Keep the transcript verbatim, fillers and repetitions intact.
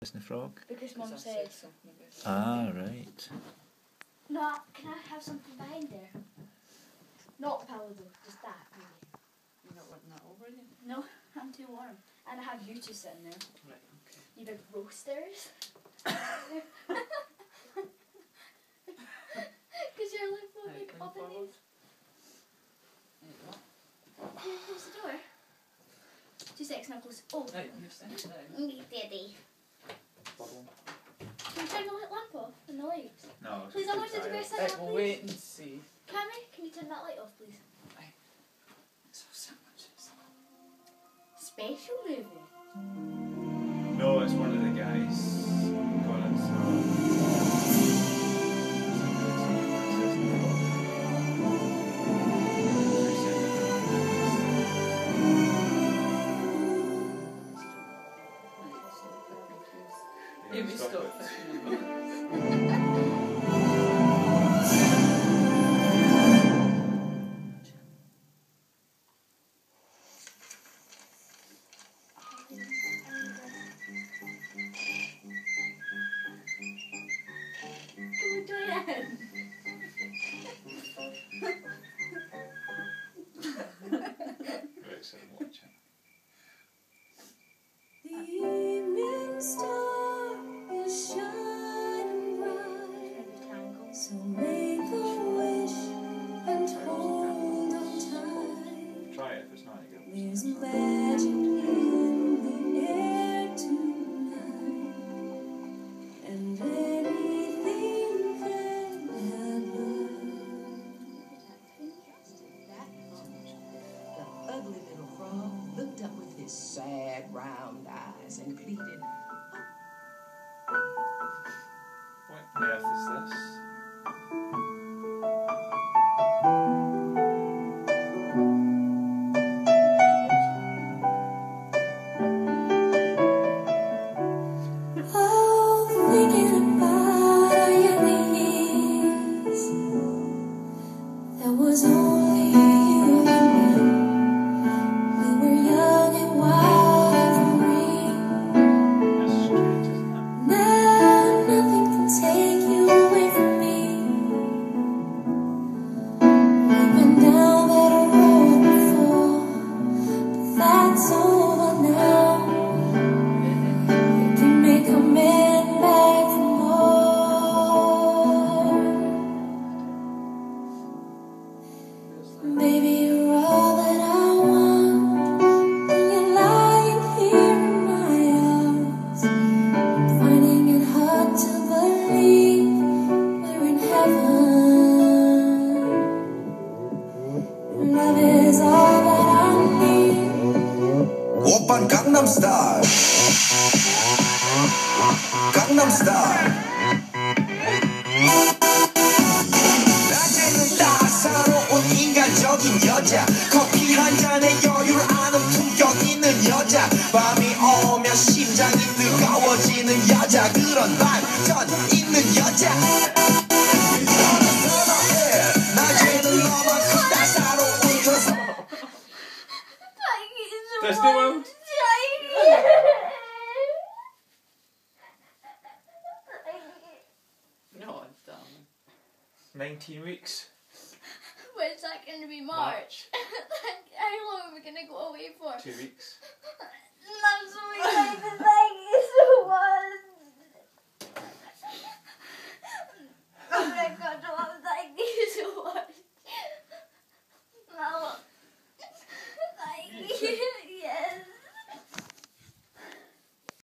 Isn't the frog? Because Mum says. Ah, right. No, can I have something behind there? Not pillow though, just that maybe. You're not wanting that over you? No, I'm too warm. And I have you two sitting there. Right, okay. You big roasters. Because you're like one big Right, lean forward. oven. Can you close the door? Two seconds, now close. Oh. Right, you're sitting down. Me, Daddy. Bubble. Can you turn the lamp off and the lights? No. Please, I want you to go sit Right, down, we'll please. wait and see. Cammy, can you turn that light off, please? Right. So sandwiches. Special movie. No, it's one of the guys. Got it, so. Yeah, we stopped. Can we join in? Right, so watch it. The evening star is shining bright, so make a wish and hold on tight. Try it if it's not again. There's magic in the air tonight, and anything can happen. The ugly little frog looked up with his sad round eyes and pleaded, What on earth is this? Oh, thinking about our younger years, there was only you and me. We were young and wild and free. That's strange, isn't it? Now nothing can take you away from me. We've been down that road before, but that's over now. We can make amends back for more. Baby, you're all that I want. When you're lying here in my arms, I'm finding it hard to believe we're in heaven. Love is all that I need. 오빤 강남스타일 강남스타일 낮에는 따사로운 인간적인 여자 커피 한 잔에 여유를 아는 품격 있는 여자 밤이 오면 심장이 뜨거워지는 여자 그런 반전 있는 여자 낮에는 너만큼 따사로운 여자 Disney World? No, darling. nineteen weeks. When's that going to be March? How long are we going to go away for? Two weeks. I'm so excited, thank you so much. Oh my god, Mom, thank you so much. Mama, thank you.